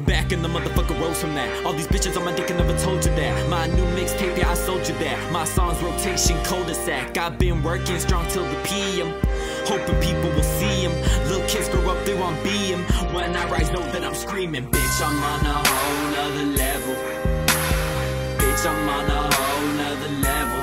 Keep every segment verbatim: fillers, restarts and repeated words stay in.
Back in the motherfucker rose from that. All these bitches on my dick, I never told you that. My new mixtape, yeah, I sold you that. My songs rotation, cul-de-sac. I've been working strong till the P M, hoping people will see him. Little kids grow up, they want be him. When I rise, know that I'm screaming. Bitch, I'm on a whole nother level. Bitch, I'm on a whole nother level.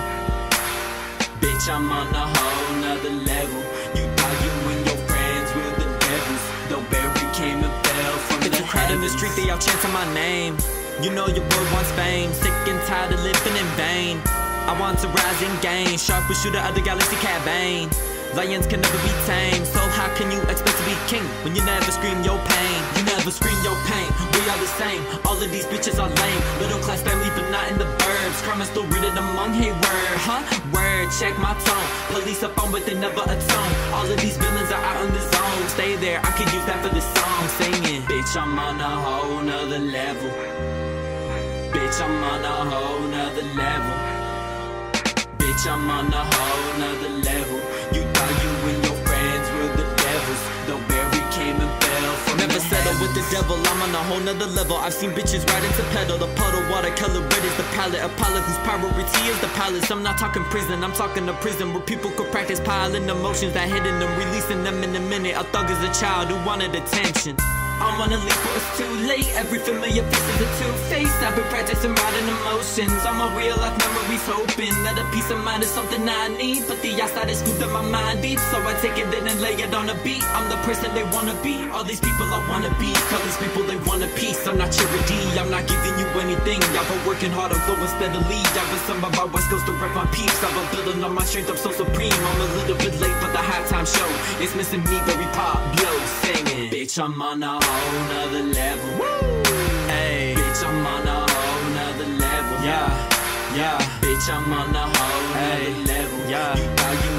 Bitch, I'm on a whole nother level. You thought you and your friends were the devils, though Barry came and fell from the heavens. In the street, they all chanting my name. You know your boy wants fame. Sick and tired of living in vain. I want to rise and gain. Sharpest shooter of the galaxy, Cat Bane. Lions can never be tamed, so how can you expect to be king when you never scream your pain? You never scream your pain, we are the same. All of these bitches are lame. Middle class family but not in the burbs. Crime is still written among, hey word, huh? Word, check my tone. Police up on but they never atone. All of these villains are out in the zone. Stay there, I could use that for this song. Singing, bitch, I'm on a whole nother level. Bitch, I'm on a whole nother level. Bitch, I'm on a whole nother level. You thought you and your friends were the devils, though Barry came and fell from Never settle with the devil, I'm on a whole nother level. I've seen bitches ride into pedal. The puddle, watercolor red is the palette. A pilot whose priority is the palace. I'm not talking prison, I'm talking a prison where people could practice piling emotions that hidden them, releasing them in a minute. A thug is a child who wanted attention. I'm on a leap, but it's too late. Every familiar face is a two-face. I've been practicing riding emotions on my real life memories, hoping that a peace of mind is something I need. But the outside is scooped in my mind deep, so I take it in and lay it on a beat. I'm the person they wanna be. All these people I wanna be. Tell these people they want a piece. I'm not charity, I'm not giving you anything. Y'all been working hard, I'm flowing steadily. Y'all been some of my West Coast to rep my peeps. I've been building on my strength, I'm so supreme. I'm a little bit late for the halftime show. It's missing me, very Pablo singing. Bitch, I'm on a whole nother level. Woo! Hey, bitch, I'm on a whole nother level. Yeah, yeah. Bitch, I'm on a whole hey. nother level. Yeah. You thought you